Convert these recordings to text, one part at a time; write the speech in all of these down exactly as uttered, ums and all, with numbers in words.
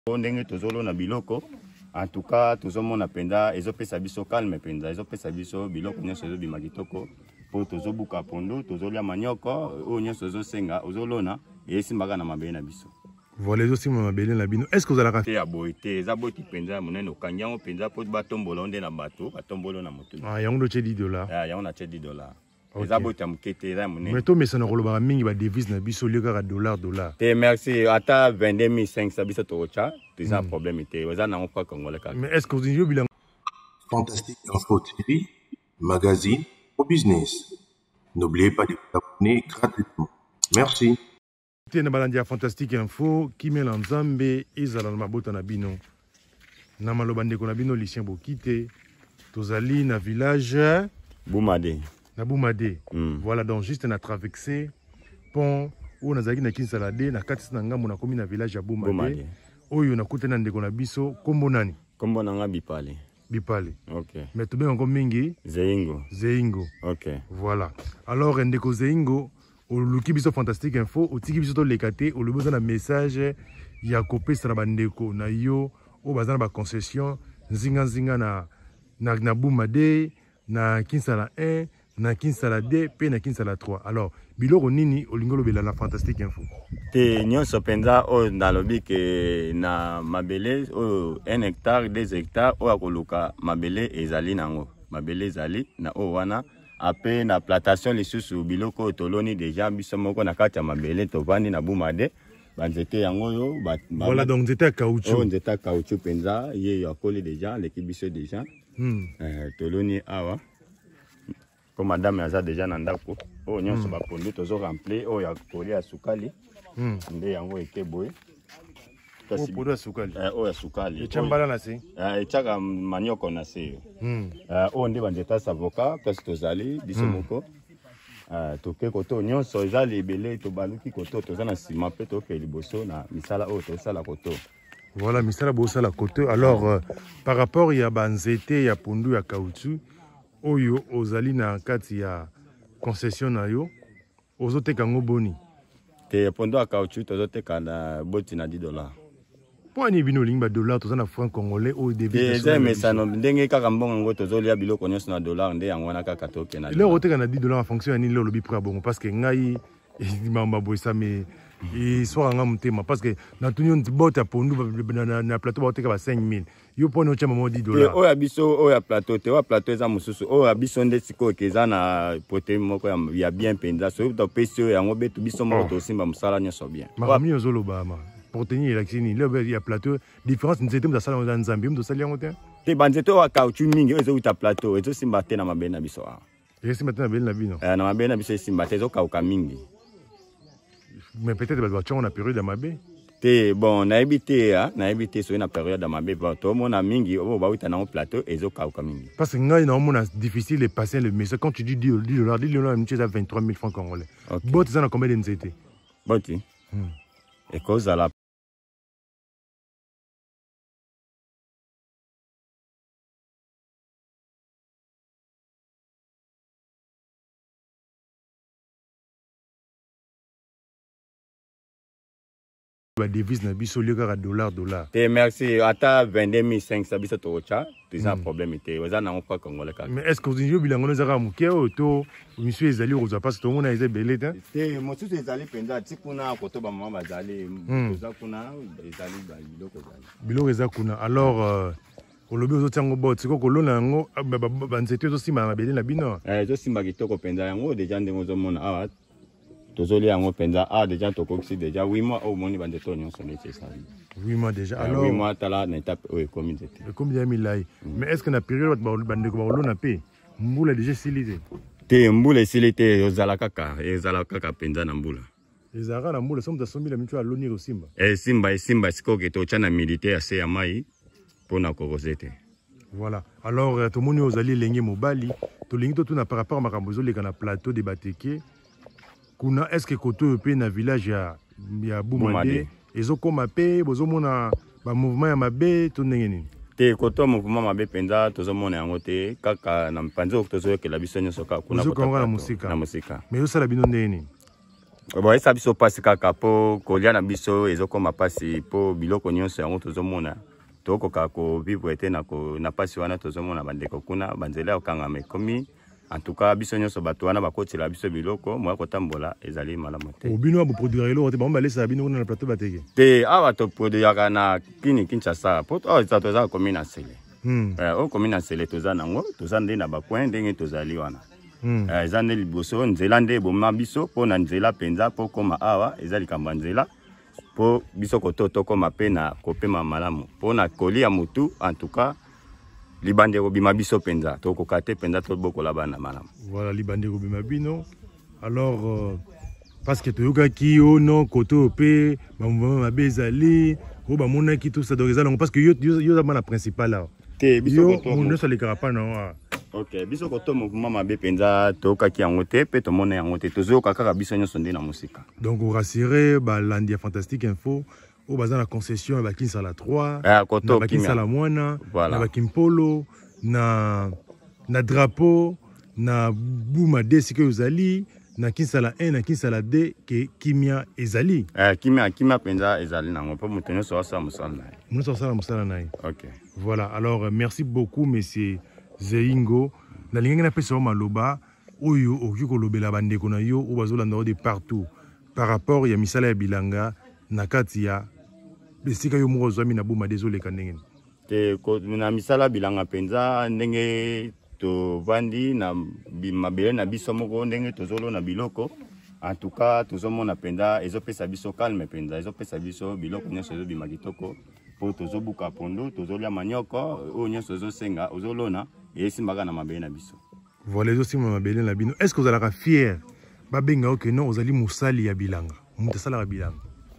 ndenge tozolo na biloko en tout cas tozomona penda ezopesa biso calme penda ezopesa biso biloko nyonso ezobima kitoko po tozobuka pondu tozolia manioko oyo nyonso ezosenga ozolona eyesimbaka na mabele na biso. Voilà ezosimba mabele na bino. Est-ce que vous allez te ya boye te eza boti penza monene okangi yango penza po batombola nde na bato batombolo na motu. Ah yango ndo dix dollars. Ah yango na dix dollars. Eza boti ya mokete eza monene. Mais to mesana kolobaka mingi ba devise na biso lieu kaka dollar dollar. Te merci ata vingt-deux mille cinq cents biso tocha eza un problème te eza nango kwa congolais kaka. Mais est-ce que vous avez bilan Fantastique Info T V, magazine au business. N'oubliez pas de vous abonner gratuitement. Merci. Tena balandia Fantastique Info qui met l'ensemble ezala na mabota na bino. Na maloba ndeko na bino Lucien Bokite tozali na village Boumade. Na Boumade. Mm. Voilà donc juste na traversé pont où nazaki na Kinsalade na kati na ngambo na komi na village ya Boumade. Boumade. Oyo na kutena ndeko na biso kombo nani? Kombo nanga Bipale. Bipale. OK. Mais to benga mingi Zeingo. Zeingo. OK. Voilà. Alors ndeko Zeingo oluki biso Fantastique Info otiki biso to lekate oluboza na message ya kopesa na bandeko na yo o bazana ba concession nzinga nzinga na na, na Boumade na Kinsala un na Kinsala deux pe na Kinsala trois. Alors biloko nini olingolo bela na Fantastique Info te nyonso penza o nalobi ke na mabele o un hectare deux hectares o akoluka mabele ezali nango mabele ezali na o wana ape na plantation lisusu biloko toloni déjà biso moko na kati ya mabele tovandi na Boumade banzete yango yo ba, ba, voilà donc nzete ya caoutchouc oh nzete ya caoutchouc penza ye yo akoli déjà l'équipe biso déjà hmm. euh, toloni awa ko madame aza déjà na ndako o nyonso hmm. bapondu tozo remplir o ya koli ya sukali hmm. nde yango ete boye o podo ya sukali eh o ya sukali echambala na se eh echaka manioko na se hmm. eh o nde banzete savoka kasi tozali biso moko Uh, toke koto nyonso eza libele to baluki koto toza na sima pe to ke liboso na misala o to sala koto. Voilà misala bo sala koto. Alors euh, par rapport ya banzete ya pondu ya caoutchouc oyo ozali na kati ya concession na yo ozoteka ngo boni te pondu ya caoutchouc tozoteka na boti na dix dollars. Poni bino limba dollar toza na franc congolais o devise eza mesano ndenge kaka mbongo ngo tozolia biloko nyonso na dollar nde yango wana kaka toke na le oteka na dix dollars en fonction ya nini le lobi prix bongo parce que ngai mamba boisa mais et soit nga mutema parce que na tunyo ntibota pondu na, na plateau ba oteka ba cinq mille yo poni ocha mamo dix dollars o ya biso o ya plateau te o plateau eza mususu o ya biso nde siko keza na protéine moko ya, ya bien penza so to pesi yango betu biso moko to simba musala nyonso bien makami ozoloba ma pour tenir l'accès là il y a plateau différence nous étions dans salon dans Zambie nous sali ngote te banzeto wa caoutchouc mingi ezo uta plateau ezo simba te na mabele na biso a et simba te na mabele na bino eh na mabele na biso simba te ezo kauka mingi mais peut-être ba on a période de mabele te bon na ebité a na ebité so na période de mabele ba to mona mingi o ba uta na plateau ezo kauka mingi parce que ngai na mona difficile de passer le message quand tu dis dix dollars dix dollars tu as vingt-trois mille francs congolais bot ça na combien de nzete boti et cause à la devise na biso lieu kaka dollar dollar te merci ata vingt-deux mille cinq cents biso tocha teza problème te oza na kwa congolais kaka. Mais est-ce que vous avez bilango na zaka muke to monsieur ezali oza parce que on a ezali belé te te mosusu ezali penza tikuna koto ba mama bazali toza kuna ezali biloko ezali biloko eza kuna alors olobi ozotiango bot siko kolona yango banzete ozosimba na belé na bino eh ezosimba kitoko penza yango déjà ndenge ozomona awa tozoli yango penza ah déjà tokokisi déjà huit mois au moni bande to nyonso neti ça huit mois déjà alors huit mois tala na étape o communauté e combien milai mais est-ce que na période bande ko balona pe mbula déjà silité te mbula silité yozala kaka ezala kaka penza na mbula ezara na mbula somme sombi la mitu aloni ro simba eh simba simba siko ke to chana militaire ase ya mai pona korosete. Voilà. Alors tout moni ozali lengi mobali to lengi to tuna par rapport à makambozo le kana plateau de bateke kuna est-ce que koto pe na village ya ya Boumade ezokoma pe bozomona ba mouvement ya mabe to ndenge nini te koto mouvement mabe penza tozomona yango te kaka na mpanzo tozoyokela biso nyonso kaka kuna koto na musika na musika mais osala bino ndenge nini Bon, ça biso passe kaka po kolia na biso ezokoma passe po biloko nyonso yango tozomona. Tokoka ko vivre ete na ko na passe wana tozomona bandeko kuna banzela okangama ekomi. En tout cas, biso nyonso bato wana bakoti la biso biloko moya kotambola ezali malamu te. Obino abo produire eloko te ba mbale sa bino na plateau bateke. Te awa to produire na kini Kinshasa po oh ça toza komi na sele. Hmm. Eh o komi na sele toza nango toza nde na bakwen ndenge tozali wana. Hmm. Eh eza nde liboso nzela nde boma biso po na nzela penza po koma awa ezali kamba nzela po biso kototo koma pe na kopema malamu po na kolia mutu en tout cas libande robima biso penza to kokate penza to bokola bana malamu. Voilà libande robima bino. Alors euh, parce que toyoka ki o non koto pe ba mouvement mabezali o ba mona ki tout ça donc ezala parce que yo yo za mana principal là. Te biso koto mo ça les carapa non. OK biso koto mouvement mabe penza to kaki yango te pe to mona yango te tozo kaka biso nyonso nde na musika. Donc vous rassurez ba Landia Fantastique Info au bazar la concession ba Kinsala trois ah koto ba Kinsala mwana voilà. Na ba Kimpolo na na drapeau na Bouma D sike uzali na Kinsala un na Kinsala deux ke kimia ezali eh kimia kimia penza ezali nango po mutenyo so sa musala na nous so sa musala na OK voilà alors euh, merci beaucoup monsieur Zeingo na linga na pesa maloba oyo oki ko lobela bandeko na yo o bazolanda de partout par rapport ya misala ya bilanga na kati ya besika yo moko zwami na Bouma désolé kanenge te ko na misala bilanga penza ndenge to vandi na mabele na biso moko ndenge tozolo na biloko en tout cas tozomona penza ezopesa biso calme penza ezopesa biso biloko nyonso ezobima kitoko po tozobuka pondo tozolia manyoko o nyonso ezosenga ozolona esimbaka na mabele na biso. Voilà ezosimba mabele na bino. Est-ce que vous allez fier babenga o que non ozali musali ya bilanga mutu sala ya bilanga.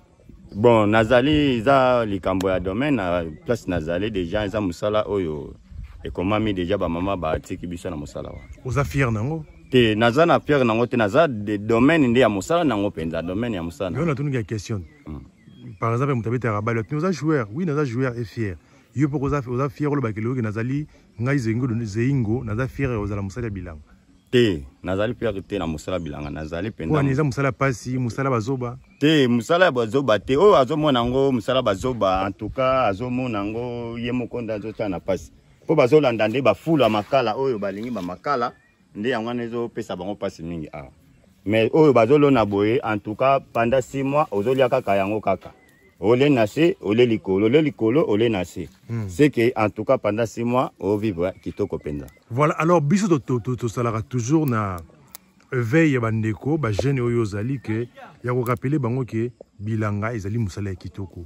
Bon nazali za likambo ya domaine na place nazali déjà za musala oyo et comment mi déjà ba mama ba tiki biso na musala wa. Oza fier nango? Te naza na fier nango te naza de domaine ndi ya musala nango penza domaine ya musala. Yo na tunu ya question. Mm. Par exemple mutabete rabalo tu oza joueur, oui naza joueur et fier. Yo poko oza oza fier lo bakelo ke nazali ngai zengo zeingo naza fier oza la musala ya bilanga. Te nazali fier te na musala bilanga nazali penza. Kwa niza musala pasi musala bazoba. Te musala bazoba te o azomona ngo musala bazoba en tout cas azomona ngo yemo konda azota na pasi. Po bazolanda nde bafula makala oyo balingi ba makala nde yango nezo pesa bango pasi mingi a. Mais oyo bazolona boye en tout cas pendant six mois ozolia kaka yango kaka. Ole nase, ole likolo, ole likolo, ole nase. Hmm. C'est que en tout cas pendant six mois au vivre kitoko penza. Voilà, alors biso to to to salara toujours na veille bandeko ba jeune oyo zali ke ya ko rappeler bango ke bilanga ezali musala ya kitoko.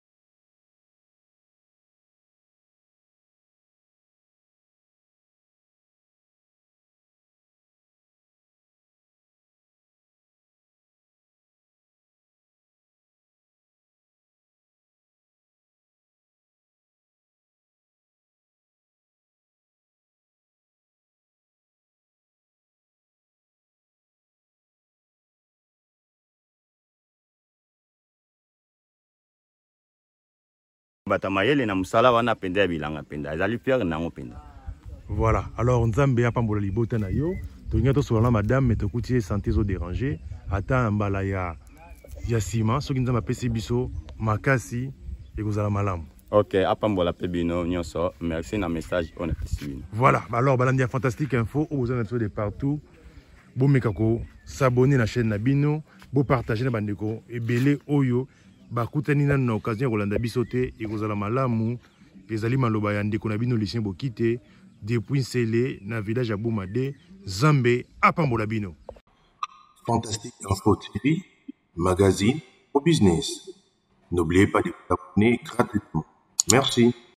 Batamayele na musala wana penda bilanga penda ezali fier nango penda. Voilà, alors nzambe apambola libota na yo tolinga to sola madame mais tokuti santé zo déranger ata mbala ya ya sima soki nzambe apesi biso makasi ekozala malamu. OK, apambola pe bino nyonso merci na message on a pesi bino. Voilà, alors Landia Fantastique Info aux alentours de partout. Bon mekako s'abonner na chaîne na bino, bo partager na bandeko ebele oyo bakutani na na occasion kolanda biso te ekozala malamu ezali maloba ya ndeko na bino Lucien Bokite depuis Sele na village ya Bouma D Zambe apambola bino. Fantastique Info T V, magazine au business. N'oubliez pas de vous abonner gratuitement. Merci.